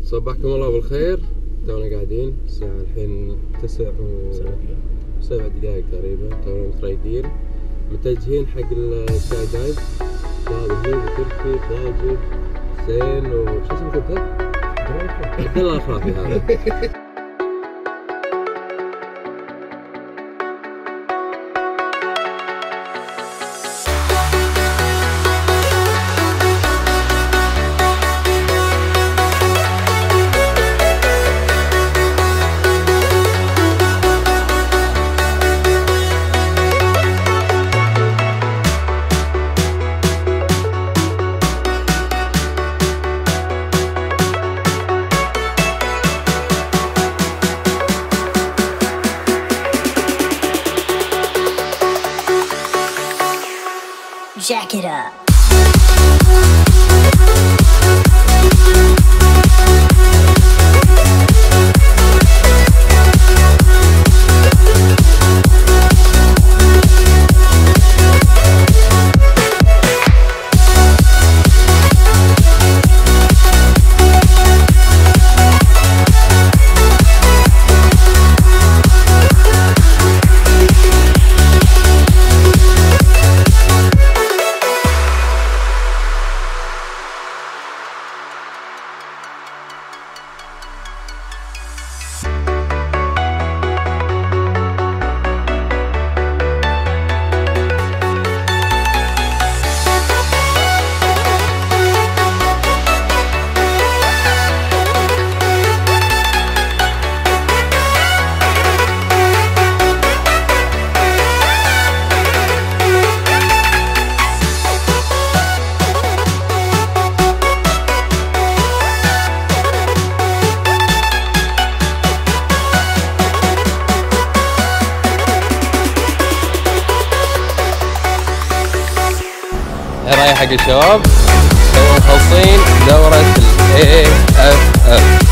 صبحكم الله بالخير. تونا قاعدين الساعة الحين 7 دقائق تقريبا. تونا متريقين متجهين حق السكاي دايف. هذا هو تركي فاجد حسين وش اسمك انت؟ عبد الله الخافي هذا. Jack it up. رايح حق الشباب تونا مخلصين دورة ال AFF.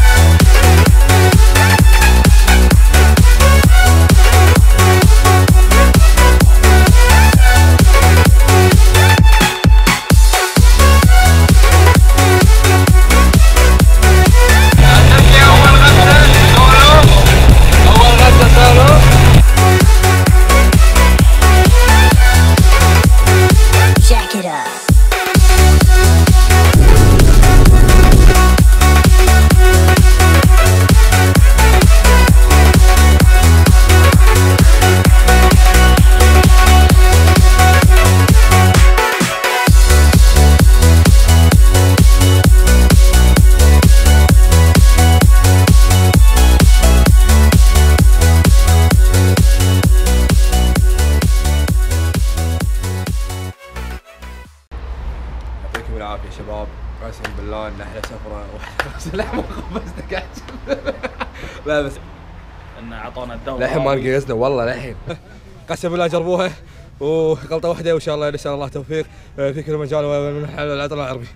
يعطيكم العافية شباب، قسم بالله ان احلى سفرة واحلى لحمة خبزتك عجب. لا بس ان اعطونا الدورة للحين ما نقيسنا والله للحين. قسم بالله جربوها وغلطة واحدة وان شاء الله نسأل الله التوفيق في كل مجال ومن العطر العربي.